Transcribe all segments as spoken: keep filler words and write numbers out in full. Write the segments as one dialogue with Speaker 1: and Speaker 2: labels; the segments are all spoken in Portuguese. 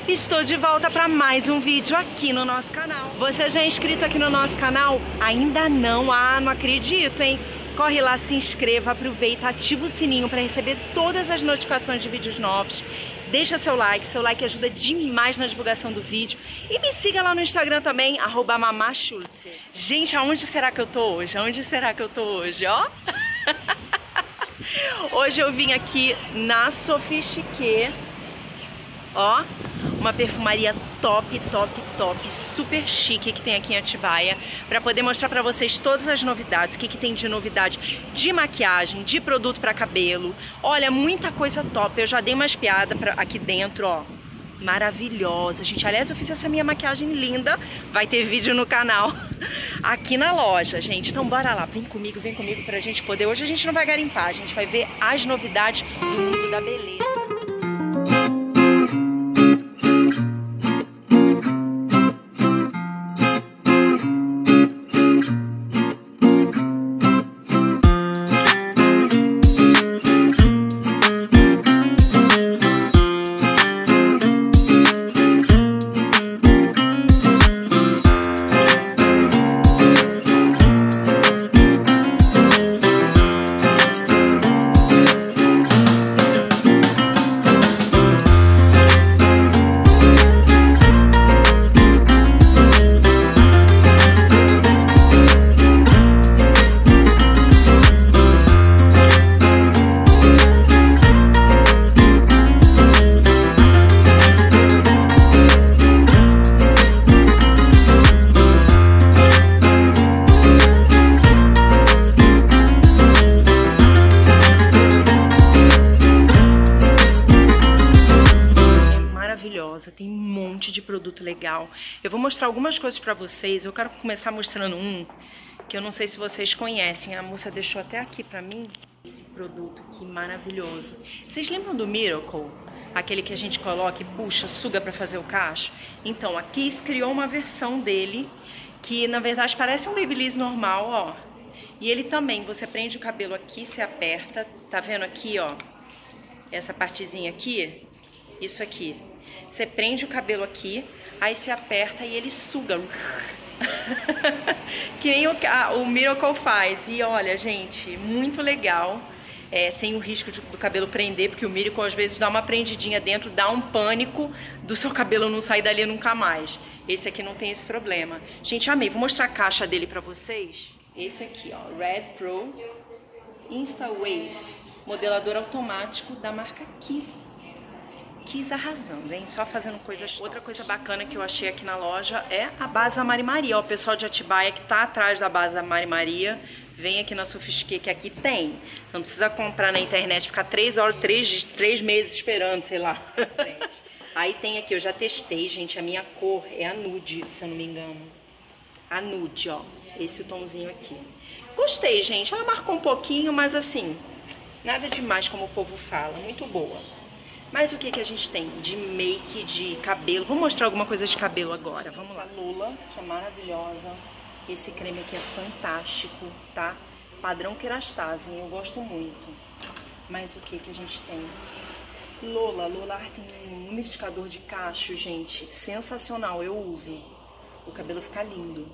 Speaker 1: Estou de volta para mais um vídeo aqui no nosso canal. Você já é inscrito aqui no nosso canal? Ainda não? Ah, não acredito, hein? Corre lá, se inscreva, aproveita, ativa o sininho para receber todas as notificações de vídeos novos. Deixa seu like, seu like ajuda demais na divulgação do vídeo. E me siga lá no Instagram também, arroba mamachultz. Gente, aonde será que eu tô hoje? Aonde será que eu tô hoje, ó? Hoje eu vim aqui na Sophistiqué, ó, uma perfumaria top, top, top, super chique que tem aqui em Atibaia, para poder mostrar para vocês todas as novidades, o que, que tem de novidade de maquiagem, de produto para cabelo. Olha, muita coisa top. Eu já dei uma espiada pra, aqui dentro, ó, maravilhosa, gente. Aliás, eu fiz essa minha maquiagem linda, vai ter vídeo no canal aqui na loja, gente. Então bora lá, vem comigo, vem comigo pra gente poder. Hoje a gente não vai garimpar, a gente vai ver as novidades do mundo da beleza. Tem um monte de produto legal. Eu vou mostrar algumas coisas pra vocês. Eu quero começar mostrando um que eu não sei se vocês conhecem. A moça deixou até aqui pra mim esse produto aqui maravilhoso. Vocês lembram do Miracle? Aquele que a gente coloca e puxa, suga pra fazer o cacho? Então, a Kiss criou uma versão dele que na verdade parece um Babyliss normal, ó. E ele também, você prende o cabelo aqui, se aperta. Tá vendo aqui, ó? Essa partezinha aqui? Isso aqui. Você prende o cabelo aqui, aí você aperta e ele suga. Que nem o, a, o Miracle faz. E olha, gente, muito legal. É, sem o risco de, do cabelo prender, porque o Miracle às vezes dá uma prendidinha dentro, dá um pânico do seu cabelo não sair dali nunca mais. Esse aqui não tem esse problema. Gente, amei. Vou mostrar a caixa dele pra vocês. Esse aqui, ó, Red Pro Insta Wave, modelador automático da marca Kiss. Kiss arrasando, hein? Só fazendo coisas. Outra coisa bacana que eu achei aqui na loja é a base da Mari Maria. Ó, o pessoal de Atibaia que tá atrás da base da Mari Maria, vem aqui na Sophistiqué, que aqui tem. Não precisa comprar na internet, ficar três horas, três, três meses esperando, sei lá. Aí tem aqui, eu já testei, gente. A minha cor é a nude, se eu não me engano. A nude, ó. Esse tomzinho aqui. Gostei, gente. Ela marcou um pouquinho, mas assim, nada demais como o povo fala. Muito boa. Mas o que que a gente tem de make, de cabelo? Vou mostrar alguma coisa de cabelo agora. Vamos lá. Lula, que é maravilhosa. Esse creme aqui é fantástico, tá? Padrão Kerastase, eu gosto muito. Mas o que que a gente tem? Lola, Lola tem um umidificador de cacho, gente. Sensacional, eu uso. O cabelo fica lindo.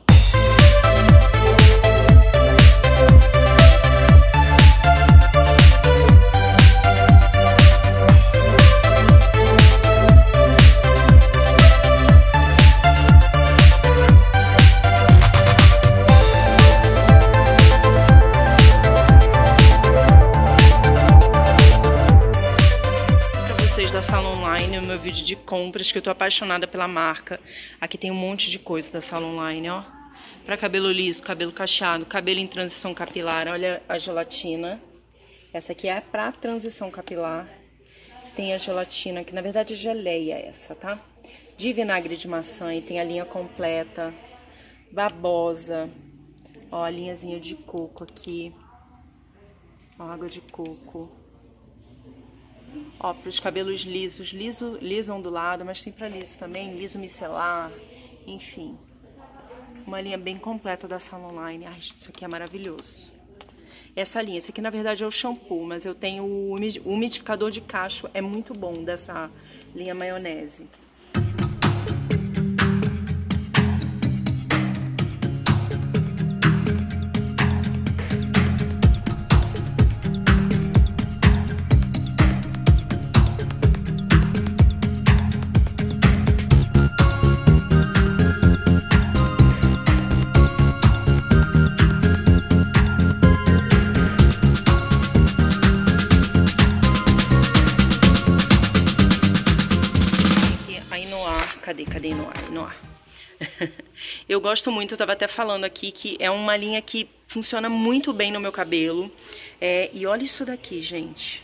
Speaker 1: Da Salon Online, o meu vídeo de compras, que eu tô apaixonada pela marca. Aqui tem um monte de coisa da Salon Online, ó. Pra cabelo liso, cabelo cacheado, cabelo em transição capilar. Olha a gelatina. Essa aqui é pra transição capilar. Tem a gelatina, que na verdade é geleia essa, tá? De vinagre de maçã, e tem a linha completa. Babosa. Ó, a linhazinha de coco aqui. Ó, água de coco. Ó, para os cabelos lisos, liso, liso ondulado, mas tem para liso também, liso micelar, enfim. Uma linha bem completa da Salon Online. Ai, isso aqui é maravilhoso. Essa linha, esse aqui na verdade é o shampoo, mas eu tenho o umidificador de cacho, é muito bom, dessa linha maionese. Cadê? Cadê no ar? No ar. Eu gosto muito, eu tava até falando aqui que é uma linha que funciona muito bem no meu cabelo. É, e olha isso daqui, gente.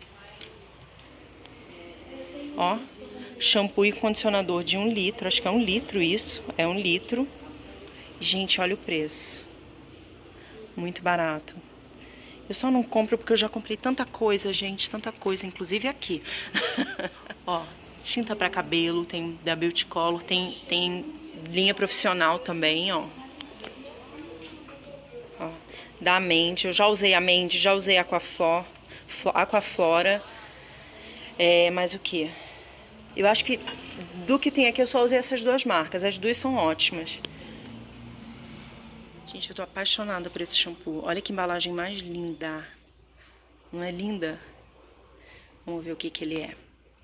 Speaker 1: Ó, shampoo e condicionador de um litro, acho que é um litro isso, é um litro. Gente, olha o preço. Muito barato. Eu só não compro porque eu já comprei tanta coisa, gente, tanta coisa, inclusive aqui. Ó, tinta pra cabelo, tem da Beauty Color, tem, tem linha profissional também, ó. Ó, da Mandy, eu já usei a Mandy, já usei a Aquaflora, Aquaflora. É, mas o que? Eu acho que do que tem aqui eu só usei essas duas marcas, as duas são ótimas. Gente, eu tô apaixonada por esse shampoo. Olha que embalagem mais linda. Não é linda? Vamos ver o que que ele é.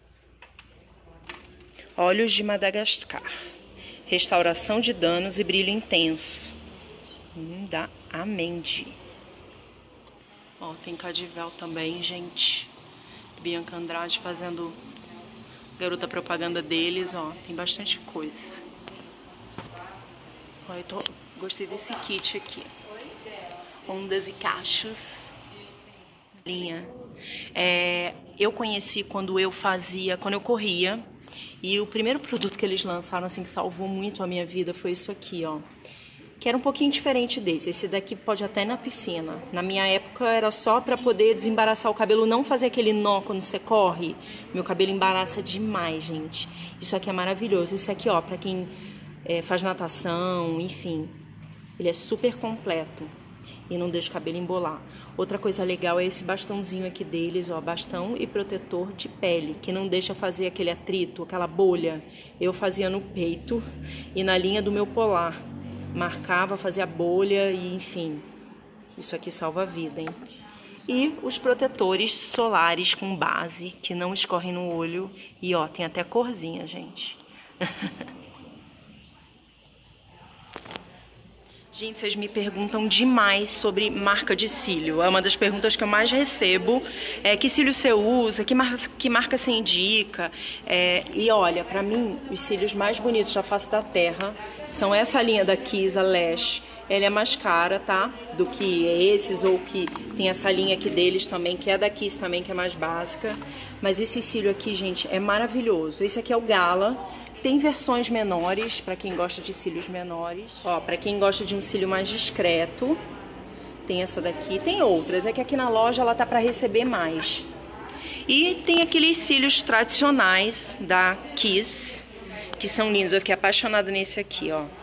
Speaker 1: Óleos de Madagascar. Restauração de danos e brilho intenso. Hum, da Amendi. Ó, tem Cadivel também, gente. Bianca Andrade fazendo garota propaganda deles, ó. Tem bastante coisa. Ó, eu tô... Gostei desse kit aqui. Ondas e cachos. Linha. É, eu conheci quando eu fazia, quando eu corria. E o primeiro produto que eles lançaram, assim, que salvou muito a minha vida foi isso aqui, ó. Que era um pouquinho diferente desse. Esse daqui pode até ir na piscina. Na minha época era só pra poder desembaraçar o cabelo, não fazer aquele nó quando você corre. Meu cabelo embaraça demais, gente. Isso aqui é maravilhoso. Esse aqui, ó, pra quem é, faz natação, enfim. Ele é super completo e não deixa o cabelo embolar. Outra coisa legal é esse bastãozinho aqui deles, ó, bastão e protetor de pele, que não deixa fazer aquele atrito, aquela bolha. Eu fazia no peito e na linha do meu polar. Marcava, fazia bolha e enfim. Isso aqui salva a vida, hein? E os protetores solares com base, que não escorrem no olho. E ó, tem até corzinha, gente. Gente, vocês me perguntam demais sobre marca de cílio. É uma das perguntas que eu mais recebo. É, que cílio você usa? Que marca, que marca você indica? É, e olha, pra mim, os cílios mais bonitos da face da terra são essa linha da Kiss, a Lash. Ela é mais cara, tá? Do que esses, ou que tem essa linha aqui deles também, que é da Kiss também, que é mais básica. Mas esse cílio aqui, gente, é maravilhoso. Esse aqui é o Gala. Tem versões menores, pra quem gosta de cílios menores. Ó, pra quem gosta de um cílio mais discreto, tem essa daqui. Tem outras, é que aqui na loja ela tá pra receber mais. E tem aqueles cílios tradicionais da Kiss, que são lindos. Eu fiquei apaixonada nesse aqui, ó.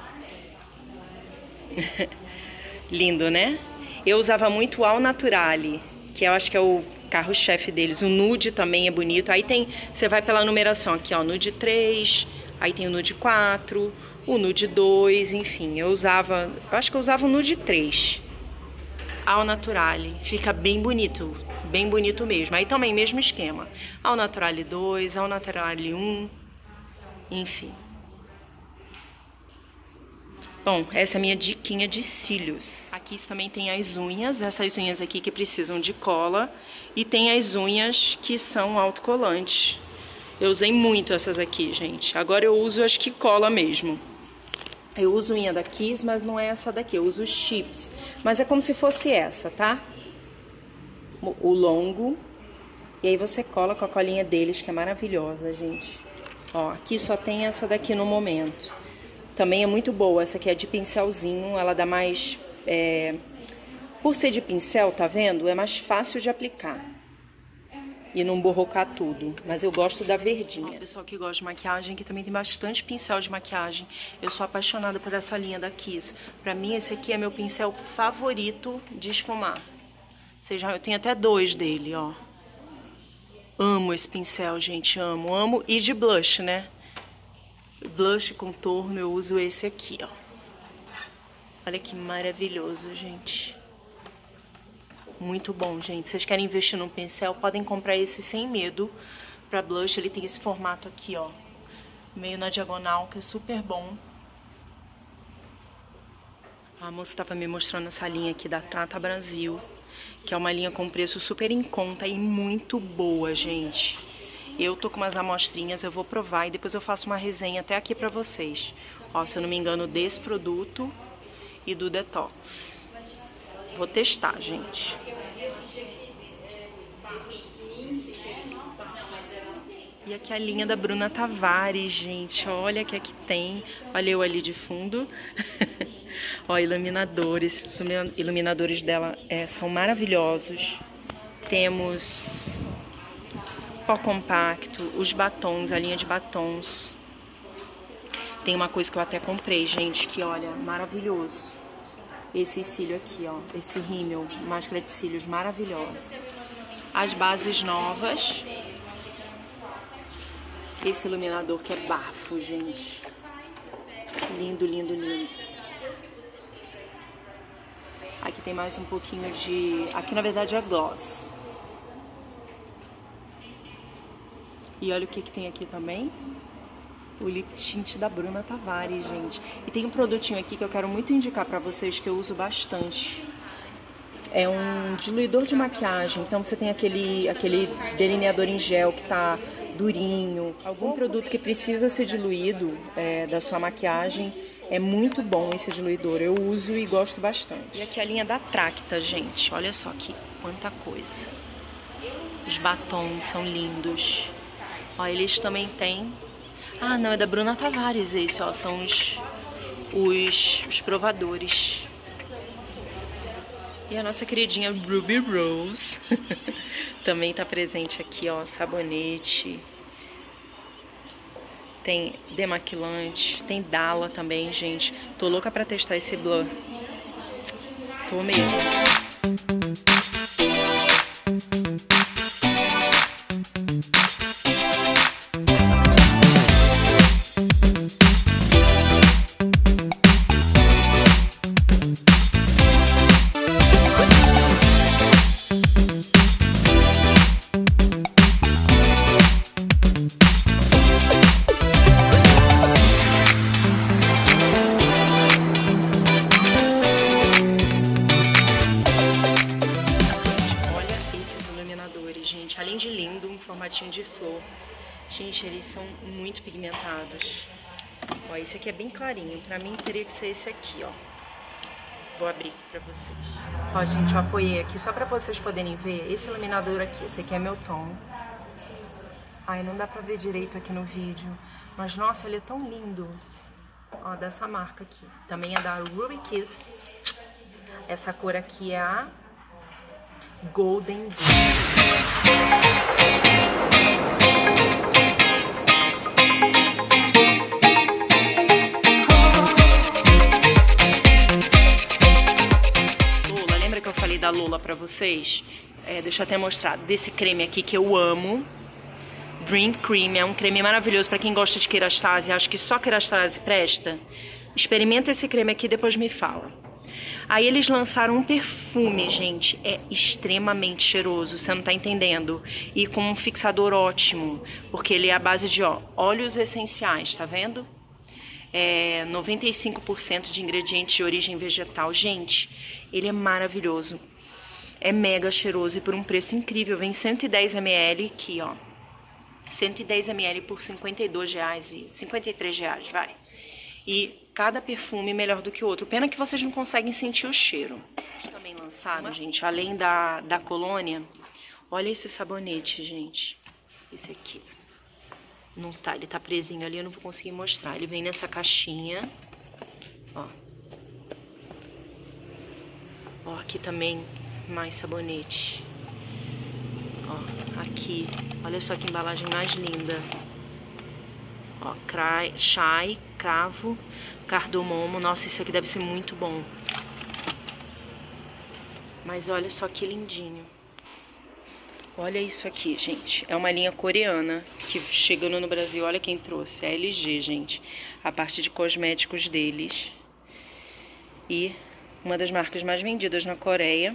Speaker 1: Lindo, né? Eu usava muito o Al Naturale, que eu acho que é o carro-chefe deles. O nude também é bonito. Aí tem, você vai pela numeração aqui, ó, nude três... Aí tem o nude quatro, o nude dois, enfim, eu usava, eu acho que eu usava o nude três. Ao Naturale, fica bem bonito, bem bonito mesmo. Aí também mesmo esquema, Ao Naturale dois, Ao Naturale um, enfim. Bom, essa é a minha diquinha de cílios. Aqui também tem as unhas, essas unhas aqui que precisam de cola. E tem as unhas que são autocolantes. Eu usei muito essas aqui, gente. Agora eu uso as que cola mesmo. Eu uso unha da Kiss, mas não é essa daqui. Eu uso chips. Mas é como se fosse essa, tá? O longo. E aí você cola com a colinha deles, que é maravilhosa, gente. Ó, aqui só tem essa daqui no momento. Também é muito boa. Essa aqui é de pincelzinho. Ela dá mais... É... Por ser de pincel, tá vendo? É mais fácil de aplicar. E não borrocar tudo. Mas eu gosto da verdinha. Ó, pessoal que gosta de maquiagem, que também tem bastante pincel de maquiagem. Eu sou apaixonada por essa linha da Kiss. Pra mim, esse aqui é meu pincel favorito de esfumar. Seja, eu tenho até dois dele, ó. Amo esse pincel, gente, amo. Amo. E de blush, né? Blush, contorno, eu uso esse aqui, ó. Olha que maravilhoso, gente. Muito bom, gente. Vocês querem investir num pincel, podem comprar esse sem medo. Pra blush, ele tem esse formato aqui, ó. Meio na diagonal, que é super bom. A moça tava me mostrando essa linha aqui da Tata Brasil, que é uma linha com preço super em conta e muito boa, gente. Eu tô com umas amostrinhas, eu vou provar e depois eu faço uma resenha até aqui pra vocês. Ó, se eu não me engano, desse produto e do Detox. Vou testar, gente. E aqui a linha da Bruna Tavares, gente. Olha o que aqui tem. Olha eu ali de fundo. Ó, iluminadores. Os iluminadores dela é, são maravilhosos. Temos pó compacto, os batons, a linha de batons. Tem uma coisa que eu até comprei, gente, que olha, maravilhoso. Esse cílio aqui, ó, esse rímel, máscara de cílios maravilhosa. As bases novas. Esse iluminador que é bafo, gente. Lindo, lindo, lindo. Aqui tem mais um pouquinho de... Aqui, na verdade, é gloss. E olha o que que tem aqui também. O lip tint da Bruna Tavares, gente. E tem um produtinho aqui que eu quero muito indicar pra vocês, que eu uso bastante. É um diluidor de maquiagem. Então você tem aquele, aquele delineador em gel que tá durinho. Algum produto que precisa ser diluído é, da sua maquiagem. É muito bom esse diluidor. Eu uso e gosto bastante. E aqui a linha da Tracta, gente. Olha só aqui quanta coisa. Os batons são lindos. Ó, eles também têm... Ah, não, é da Bruna Tavares esse, ó. São os, os, os provadores. E a nossa queridinha Ruby Rose também tá presente aqui, ó. Sabonete. Tem demaquilante. Tem Dala também, gente. Tô louca pra testar esse blur. Tô mesmo. Gente, além de lindo, um formatinho de flor. Gente, eles são muito pigmentados. Ó, esse aqui é bem clarinho. Pra mim teria que ser esse aqui, ó. Vou abrir pra vocês. Ó, gente, eu apoiei aqui só pra vocês poderem ver. Esse iluminador aqui, esse aqui é meu tom. Ai, não dá pra ver direito aqui no vídeo. Mas, nossa, ele é tão lindo. Ó, dessa marca aqui. Também é da Ruby Kiss. Essa cor aqui é a Golden Lola, lembra que eu falei da Lola pra vocês? É, deixa eu até mostrar. Desse creme aqui que eu amo. Dream Cream. É um creme maravilhoso pra quem gosta de Kerastase. Acho que só Kerastase presta. Experimenta esse creme aqui e depois me fala. Aí eles lançaram um perfume, gente, é extremamente cheiroso, você não tá entendendo. E com um fixador ótimo, porque ele é a base de ó, óleos essenciais, tá vendo? É noventa e cinco por cento de ingredientes de origem vegetal. Gente, ele é maravilhoso. É mega cheiroso e por um preço incrível. Vem cento e dez mililitros aqui, ó. cento e dez mililitros por cinquenta e dois reais e cinquenta e três reais, vai. E cada perfume melhor do que o outro. Pena que vocês não conseguem sentir o cheiro. Também lançaram, gente, além da, da colônia, olha esse sabonete, gente. Esse aqui. Não tá, ele tá presinho ali, eu não vou conseguir mostrar. Ele vem nessa caixinha. Ó. Ó, aqui também mais sabonete. Ó, aqui. Olha só que embalagem mais linda. Ó, crai, chai, cravo, cardamomo. Nossa, isso aqui deve ser muito bom. Mas olha só que lindinho. Olha isso aqui, gente. É uma linha coreana que chegando no Brasil, olha quem trouxe. É a L G, gente. A parte de cosméticos deles. E uma das marcas mais vendidas na Coreia.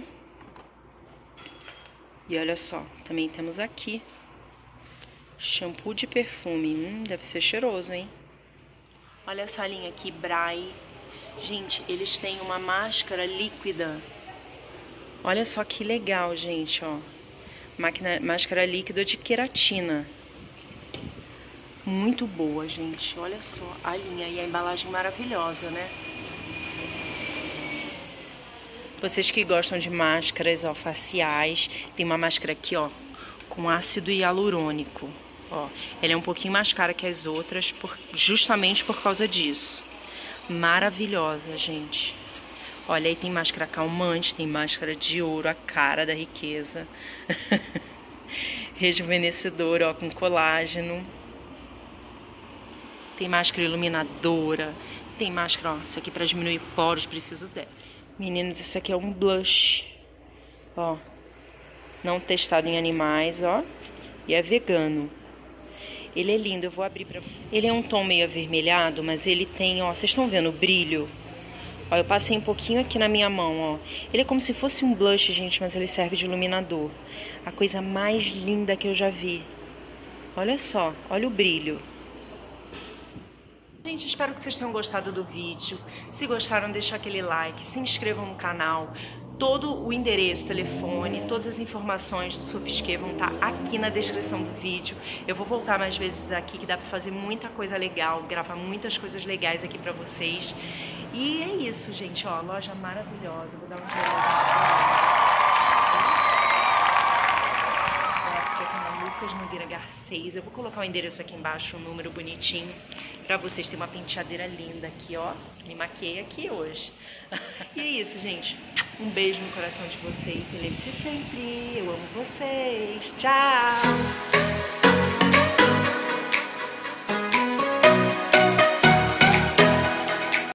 Speaker 1: E olha só, também temos aqui shampoo de perfume. Hum, deve ser cheiroso, hein? Olha essa linha aqui, Brai. Gente, eles têm uma máscara líquida. Olha só que legal, gente, ó. Máquina, máscara líquida de queratina. Muito boa, gente. Olha só a linha e a embalagem maravilhosa, né? Vocês que gostam de máscaras, ó, faciais, tem uma máscara aqui, ó, com ácido hialurônico. Ó, ela é um pouquinho mais cara que as outras, por, justamente por causa disso. Maravilhosa, gente. Olha, aí tem máscara calmante, tem máscara de ouro, a cara da riqueza. Rejuvenescedora, ó, com colágeno. Tem máscara iluminadora. Tem máscara, ó, isso aqui pra diminuir poros, preciso dessa. Meninos, isso aqui é um blush, ó, não testado em animais, ó, e é vegano. Ele é lindo, eu vou abrir pra vocês. Ele é um tom meio avermelhado, mas ele tem, ó, vocês estão vendo o brilho? Ó, eu passei um pouquinho aqui na minha mão, ó. Ele é como se fosse um blush, gente, mas ele serve de iluminador. A coisa mais linda que eu já vi. Olha só, olha o brilho. Gente, espero que vocês tenham gostado do vídeo. Se gostaram, deixa aquele like, se inscrevam no canal. Todo o endereço, telefone, todas as informações do Sofisque vão estar aqui na descrição do vídeo. Eu vou voltar mais vezes aqui, que dá pra fazer muita coisa legal, gravar muitas coisas legais aqui pra vocês. E é isso, gente, ó, loja maravilhosa. Vou dar um geral. Lucas Nogueira Garcês. Eu vou colocar o endereço aqui embaixo, um número bonitinho, pra vocês terem uma penteadeira linda aqui, ó. Me maquiei aqui hoje. E é isso, gente. Um beijo no coração de vocês. E lembre-se sempre, eu amo vocês. Tchau!